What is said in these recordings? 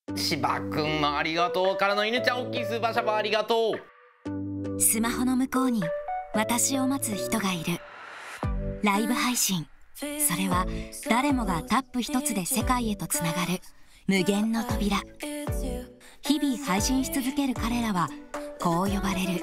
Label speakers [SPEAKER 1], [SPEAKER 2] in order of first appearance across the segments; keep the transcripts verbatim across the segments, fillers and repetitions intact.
[SPEAKER 1] 芝くんもありがとうからの犬ちゃん、大きいスーパーシャバーありがと
[SPEAKER 2] う。スマホの向こうに私を待つ人がいる。ライブ配信、それは誰もがタップ一つで世界へとつながる無限の扉。日々配信し続ける彼らはこう呼ばれる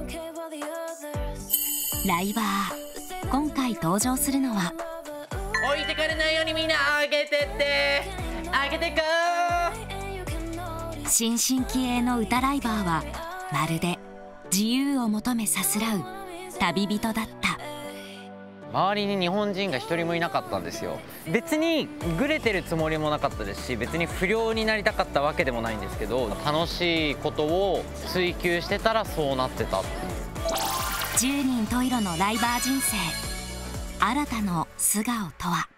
[SPEAKER 2] ライバー。今回登場するのは、
[SPEAKER 1] 置いてかれないようにみんな上げてって上げてこ
[SPEAKER 2] う。新進気鋭の歌ライバーはまるで自由を求めさすらう旅人だった。
[SPEAKER 1] 周りに日本人が一人もいなかったんですよ。別にグレてるつもりもなかったですし、別に不良になりたかったわけでもないんですけど、楽しいことを追求してたらそうなってたっていう。
[SPEAKER 2] 十人十色のライバー人生、新たの素顔とは。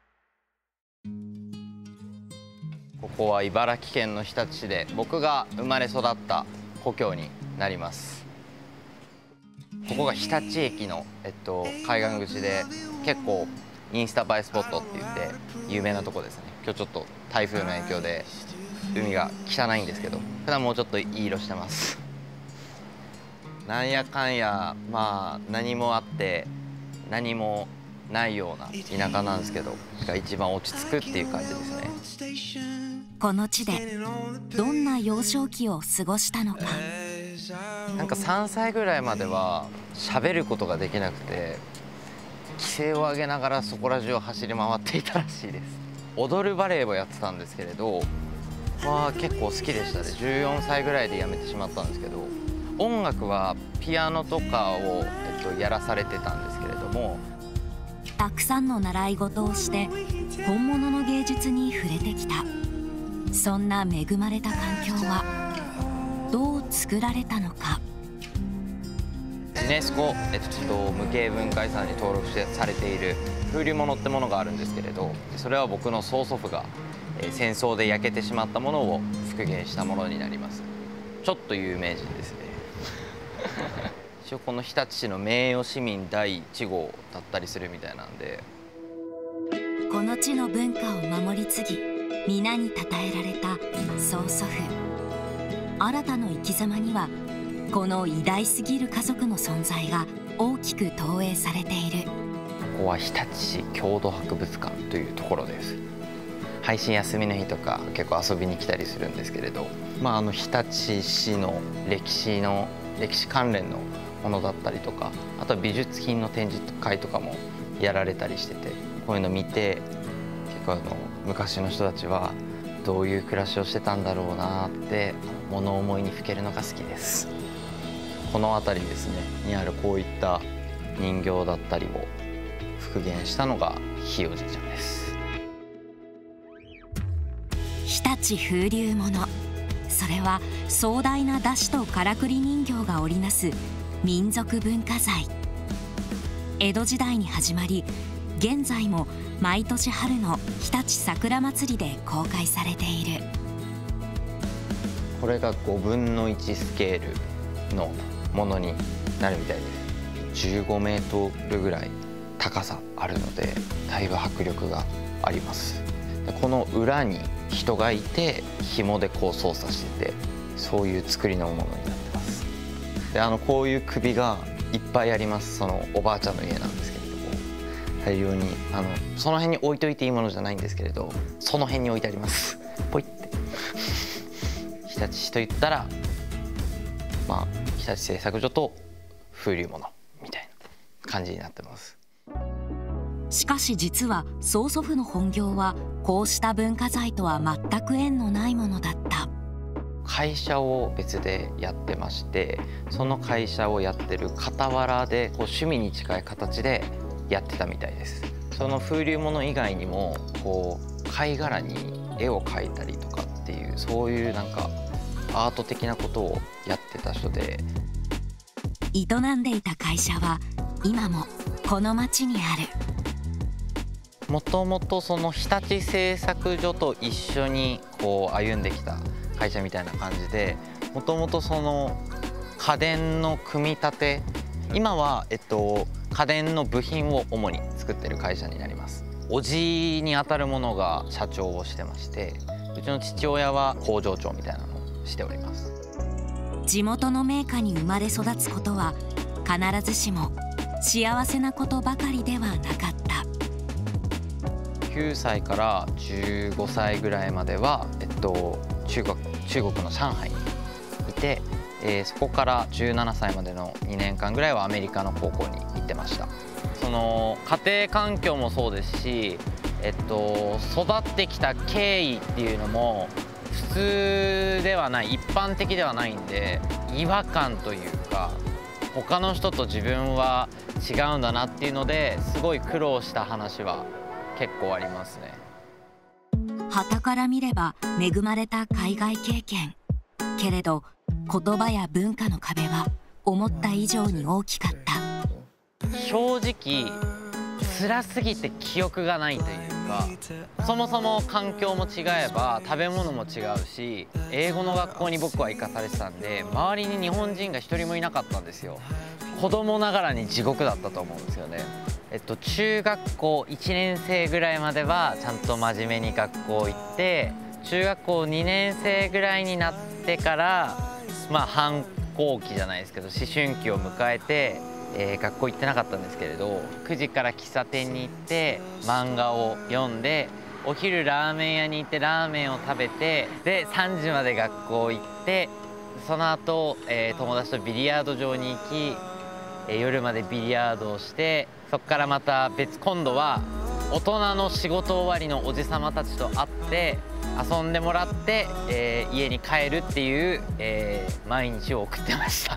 [SPEAKER 1] ここは茨城県の日立市で、僕が生まれ育った故郷になります。ここが日立駅の、えっと、海岸口で、結構インスタ映えスポットって言って有名なとこですね。今日ちょっと台風の影響で海が汚いんですけど、普段もうちょっといい色してます。なんやかんや、まあ何もあって何もないような田舎なんですけど、が一番落ち着くっていう感じですね。
[SPEAKER 2] この地でどんな幼少期を過ごしたのか。
[SPEAKER 1] なんかさんさいぐらいまでは喋ることができなくて、奇声を上げながらそこら中を走り回っていたらしいです。踊るバレエをやってたんですけれど、は結構好きでしたね。じゅうよんさいぐらいで辞めてしまったんですけど、音楽はピアノとかを、えっと、やらされてたんですけれども、
[SPEAKER 2] たくさんの習い事をして本物の芸術に触れてきた。そんな恵まれた環境はどう作られたのか。
[SPEAKER 1] ユネスコ、えっと、無形文化遺産に登録されている風流物ってものがあるんですけれど、それは僕の曽祖父が、えー、戦争で焼けてしまったものを復元したものになります。ちょっと有名人ですね。一応この日立市の名誉市民だいいち号だったりするみたいなんで、
[SPEAKER 2] この地の文化を守り継ぎ皆に称えられた曽祖父。新たの生き様にはこの偉大すぎる家族の存在が大きく投影されている。
[SPEAKER 1] ここは日立市郷土博物館というところです。配信休みの日とか結構遊びに来たりするんですけれど、まあ、あの日立市の歴史の歴史関連のものだったりとか、あとは美術品の展示会とかもやられたりしてて、こういうの見て結構あの昔の人たちはどういう暮らしをしてたんだろうなって物思いにふけるのが好きです。この辺りですねにあるこういった人形だったりを復元したのがひいおじいちゃんです。
[SPEAKER 2] 日立風流物、それは壮大な山車とからくり人形が織りなす民族文化財。江戸時代に始まり、現在も毎年春の日立桜まつりで公開されている。
[SPEAKER 1] これがごぶんのいちスケールのものになるみたいです。じゅうごメートルぐらい高さあるので、だいぶ迫力があります。でこの裏に人がいて紐でこう操作してて、そういう作りのものになってます。であのこういう首がいっぱいあります。そのおばあちゃんの家なんですけれども、大量にあのその辺に置いといていいものじゃないんですけれど、その辺に置いてあります。ポイって日立市といったら、まあ日立製作所と風流物みたいな感じになってます。
[SPEAKER 2] しかし実は曽祖父の本業はこうした文化財とは全く縁のないものだった。
[SPEAKER 1] 会社を別でやってまして、その会社をやってる傍らでこう趣味に近い形でやってたみたいです。その風流物以外にもこう貝殻に絵を描いたりとかっていう、そういうなんかアート的なことをやってた人で、
[SPEAKER 2] 営んでいた会社は今もこの町にある。
[SPEAKER 1] もともとその日立製作所と一緒にこう歩んできた会社みたいな感じで、もともとその家電の組み立て、今はえっと家電の部品を主に作ってる会社になります。おじにあたるものが社長をしてまして、 うちの父親は工場長みたいなのをしております。
[SPEAKER 2] 地元の名家に生まれ育つことは必ずしも幸せなことばかりではなかった。
[SPEAKER 1] きゅうさいからじゅうごさいぐらいまでは、えっと、中国、中国の上海にいて、えー、そこからじゅうななさいまでのにねんかんぐらいはアメリカの高校に行ってました。その家庭環境もそうですし、えっと、育ってきた経緯っていうのも普通ではない、一般的ではないんで、違和感というか他の人と自分は違うんだなっていうのですごい苦労した話は結構ありますね。
[SPEAKER 2] 傍から見れば恵まれた海外経験けれど、言葉や文化の壁は思った以上に大きかった。
[SPEAKER 1] 正直辛すぎて記憶がないというか、そもそも環境も違えば食べ物も違うし、英語の学校に僕は行かされてたんで、周りに日本人が一人もいなかったんですよ。子供ながらに地獄だったと思うんですよね。えっと、中学校いちねんせいぐらいまではちゃんと真面目に学校行って、中学校にねんせいぐらいになってからまあ反抗期じゃないですけど思春期を迎えて、えー、学校行ってなかったんですけれど、くじから喫茶店に行って漫画を読んで、お昼ラーメン屋に行ってラーメンを食べて、でさんじまで学校行って、その後、えー、友達とビリヤード場に行き、えー、夜までビリヤードをして、そこからまた別、今度は大人の仕事終わりのおじさまたちと会って遊んでもらって、えー、家に帰るっていう、えー、毎日を送ってました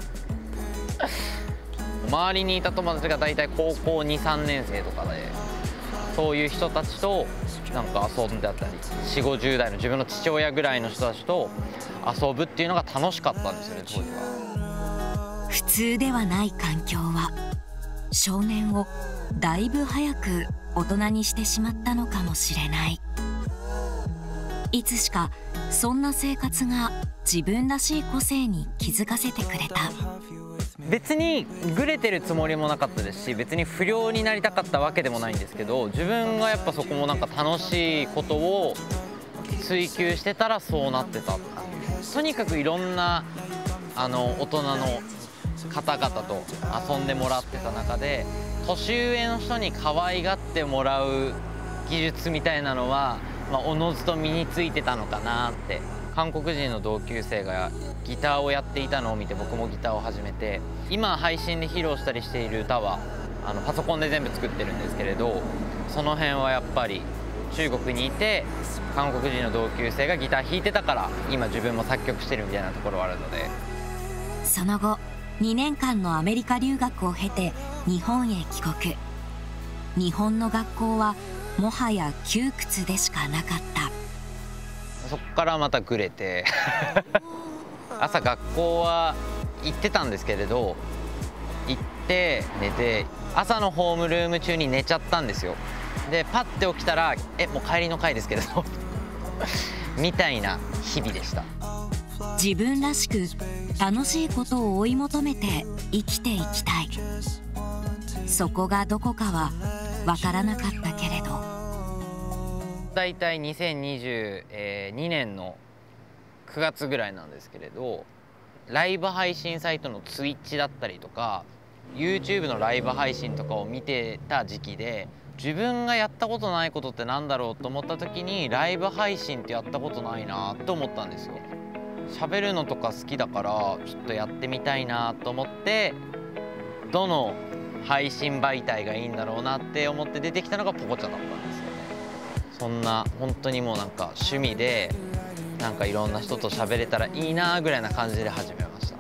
[SPEAKER 1] 周りにいた友達が大体高校に、さんねんせいとかで、そういう人たちとなんか遊んであったり、よん、ごじゅうだいの自分の父親ぐらいの人たちと遊ぶっていうのが楽しかったんですよね、当時は。
[SPEAKER 2] 普通ではない環境は少年をだいぶ早く大人にしてしまったのかもしれない。いつしかそんな生活が自分らしい個性に気づかせてくれた。
[SPEAKER 1] 別にグレてるつもりもなかったですし、別に不良になりたかったわけでもないんですけど、自分がやっぱそこもなんか楽しいことを追求してたらそうなってた。とにかくいろんなあの大人の方々と遊んでもらってた中で、年上の人に可愛がってもらう技術みたいなのは、まあ、おのずと身についてたのかなって。韓国人の同級生がギターをやっていたのを見て、僕もギターを始めて、今配信で披露したりしている歌はあのパソコンで全部作ってるんですけれど、その辺はやっぱり中国にいて韓国人の同級生がギター弾いてたから今自分も作曲してるみたいなところはあるので。
[SPEAKER 2] その後にねんかんのアメリカ留学を経て日本へ帰国。日本の学校はもはや窮屈でしかなかった。
[SPEAKER 1] そこからまたグレて朝学校は行ってたんですけれど、行って寝て、朝のホームルーム中に寝ちゃったんですよ。でパッて起きたら「えもう帰りの会ですけれど」みたいな日々でした。
[SPEAKER 2] 自分らしく楽しいことを追い求めて生きていきたい。そこがどこかは分からなかったけれど、
[SPEAKER 1] だいたいにせんにじゅうにねんのくがつぐらいなんですけれど、ライブ配信サイトのツイッチだったりとか YouTube のライブ配信とかを見てた時期で、自分がやったことないことってなんだろうと思った時に、ライブ配信ってやったことないなと思ったんですよ。喋るのとか好きだからちょっとやってみたいなと思って、どの配信媒体がいいんだろうなって思って出てきたのがポコチャだったんですよね。そんな本当にもうなんか趣味でなんかいろんな人と喋れたらいいなぐらいな感じで始めました。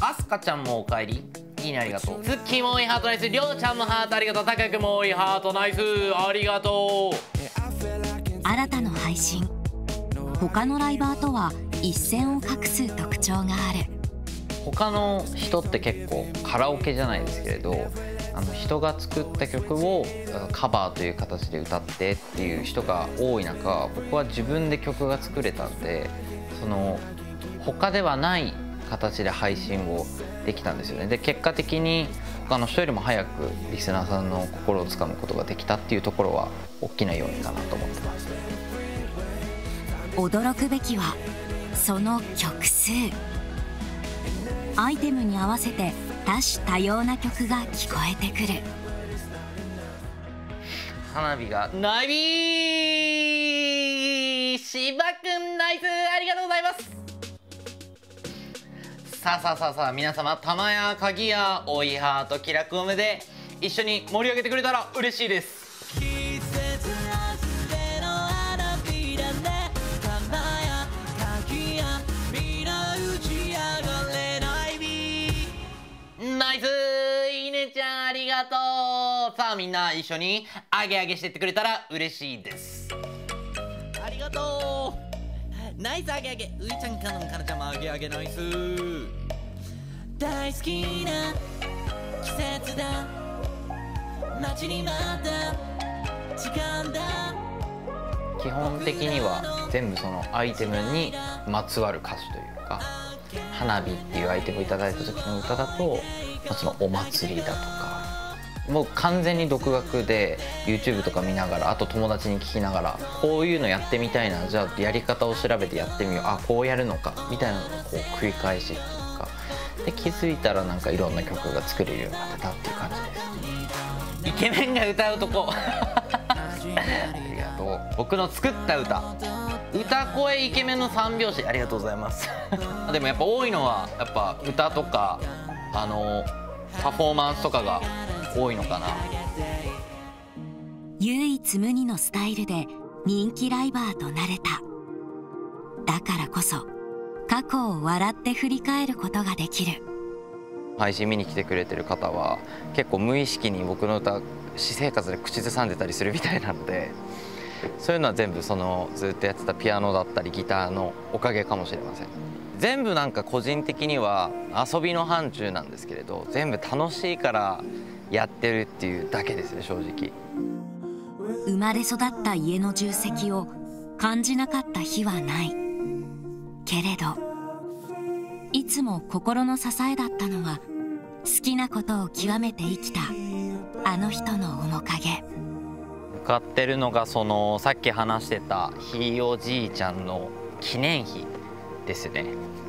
[SPEAKER 1] あすかちゃんもおかえり。いいね、ありがとう。ツッキーもいいハートナイス。りょうちゃんもハートありがとう。たかくもいいハートナイス、ありがとう。
[SPEAKER 2] 新たな配信、他のライバーとは一線を画す特徴がある。
[SPEAKER 1] 他の人って結構カラオケじゃないですけれど、あの人が作った曲をカバーという形で歌ってっていう人が多い中、僕は自分で曲が作れたんで、その他ではない形で配信をできたんですよね。で結果的に他の人よりも早くリスナーさんの心をつかむことができたっていうところは大きな要因かなと思ってます。
[SPEAKER 2] 驚くべきはその曲数。アイテムに合わせて多種多様な曲が聞こえてくる。
[SPEAKER 1] 花火がナイビー芝くんナイス、ありがとうございます。さあさあさあさあ、皆様玉や鍵やおいハート気楽おめで一緒に盛り上げてくれたら嬉しいです。ナイス、いいねちゃんありがとう。さあみんな一緒にアゲアゲしてってくれたら嬉しいです。
[SPEAKER 3] ありがとう。ナイスアゲアゲ。ういちゃんかのんかなちゃんもアゲアゲナイス。大好きな季節だ、待ちに待った時間だ。
[SPEAKER 1] 基本的には全部そのアイテムにまつわる歌詞というか、花火っていうアイテムをいただいた時の歌だと、まあ、そのお祭りだとか、もう完全に独学で YouTube とか見ながら、あと友達に聞きながら、こういうのやってみたいな、じゃあやり方を調べてやってみよう、あこうやるのかみたいなのをこう繰り返しっていうかで、気づいたらなんかいろんな曲が作れるようになってたっていう感じです。イケメンが歌うとこありがとう。僕の作った歌、歌声イケメンの三拍子、ありがとうございますでもやっぱ多いのはやっぱ歌とかあのパフォーマンスとかが多いのかな。
[SPEAKER 2] 唯一無二のスタイルで人気ライバーとなれた。だからこそ過去を笑って振り返ることができる。
[SPEAKER 1] 配信見に来てくれてる方は結構無意識に僕の歌私生活で口ずさんでたりするみたいなので、そういうのは全部そのずっとやってたピアノだったりギターのおかげかもしれません。全部なんか個人的には遊びの範疇なんですけれど、全部楽しいからやってるっていうだけですね、正直。
[SPEAKER 2] 生まれ育った家の重責を感じなかった日はないけれど、いつも心の支えだったのは好きなことを極めて生きたあの人の面影。
[SPEAKER 1] 向かってるのがそのさっき話してたひいおじいちゃんの記念碑ですね。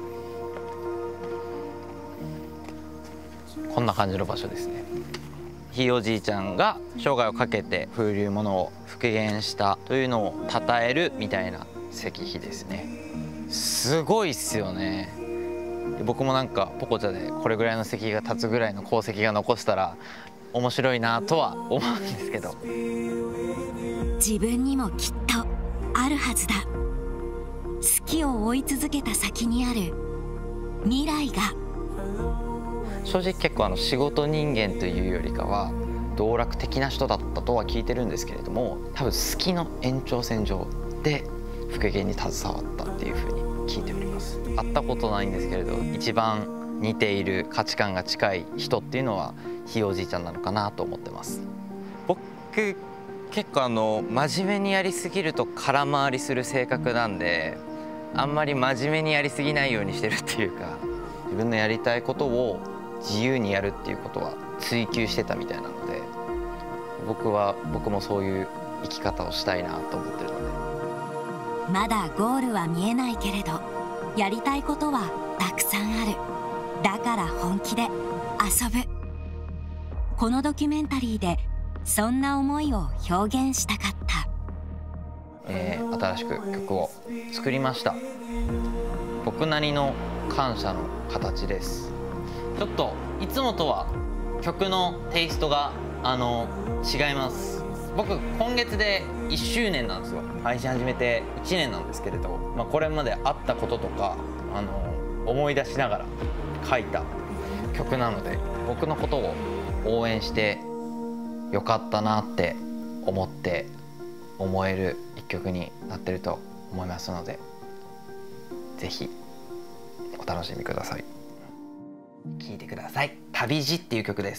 [SPEAKER 1] こんな感じの場所ですね。ひいおじいちゃんが生涯をかけて風流物を復元したというのを称えるみたいな石碑ですね。すごいっすよね。僕もなんかポコチャでこれぐらいの石碑が立つぐらいの功績が残したら面白いなとは思うんですけど、
[SPEAKER 2] 自分にもきっとあるはずだ。好きを追い続けた先にある未来が。
[SPEAKER 1] 正直結構あの仕事人間というよりかは道楽的な人だったとは聞いてるんですけれども、多分好きの延長線上で復元に携わったっていうふうに聞いております。会ったことないんですけれど、一番似ている価値観が近い人っていうのはひいおじいちゃんなのかなと思ってます。僕結構あの真面目にやりすぎると空回りする性格なんで、あんまり真面目にやりすぎないようにしてるっていうか、自分のやりたいことを自由にやるっていうことは追求してたみたいなので、僕は僕もそういう生き方をしたいなと思ってるので。
[SPEAKER 2] まだゴールは見えないけれど、やりたいことはたくさんある。だから本気で遊ぶ。このドキュメンタリーでそんな思いを表現したかった。
[SPEAKER 1] えー、新しく曲を作りました。僕なりの感謝の形です。ちょっといつもとは曲のテイストがあの違います。僕今月でいっしゅうねんなんですよ。配信始めていちねんなんですけれど、まあ、これまであったこととかあの思い出しながら書いた曲なので、僕のことを応援してよかったなって思って思える一曲になってると思いますので、ぜひお楽しみください。聴いてください。旅路っていう曲です。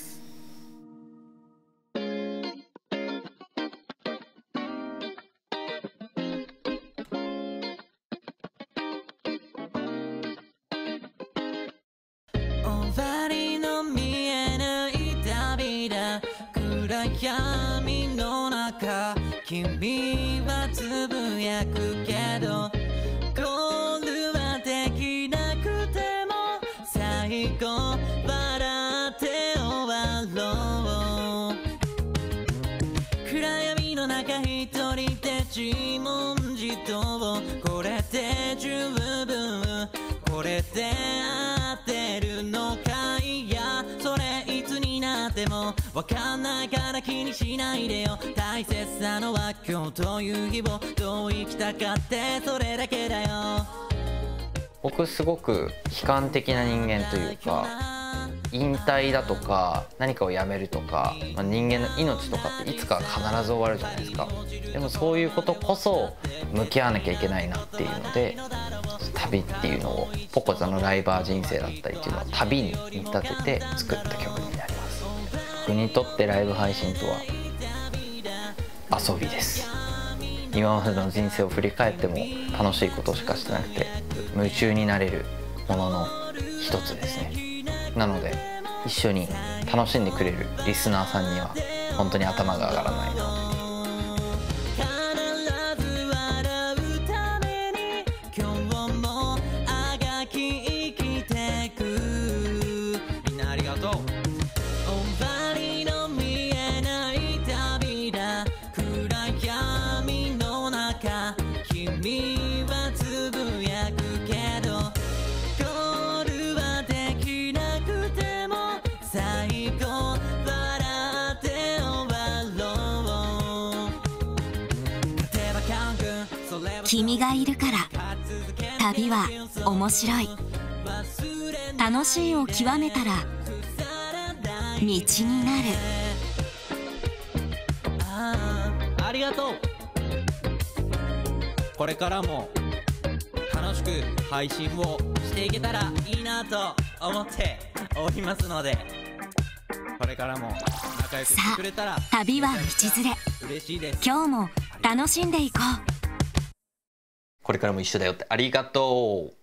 [SPEAKER 3] 終わりの見えない旅だ、暗闇の中君はつぶやくけど自問自答、これで十分、これで合ってるのか、いやそれいつになってもわかんないから気にしないでよ。大切なのは今日という日をどう生きたかってそれだけだよ。
[SPEAKER 1] 僕すごく悲観的な人間というか、引退だとか何かをやめるとか、まあ、人間の命とかっていつかは必ず終わるじゃないですか。でもそういうことこそ向き合わなきゃいけないなっていうので、旅っていうのをポコザのライバー人生だったりっていうのを旅に見立てて作った曲になります。僕にとってライブ配信とは遊びです。今までの人生を振り返っても楽しいことしかしてなくて、夢中になれるものの一つですね。なので一緒に楽しんでくれるリスナーさんには本当に頭が上がらないな。
[SPEAKER 2] 君がいるから旅は面白い。楽しいを極めたら道になる。
[SPEAKER 3] ありがとう。これからも楽しく配信をしていけたらいいなと思っておりますので、これからも仲良くしてくれたら
[SPEAKER 2] さあ旅は道連れ。
[SPEAKER 3] 嬉しいです。
[SPEAKER 2] 今日も楽しんでいこう。
[SPEAKER 1] これからも一緒だよって、ありがとう。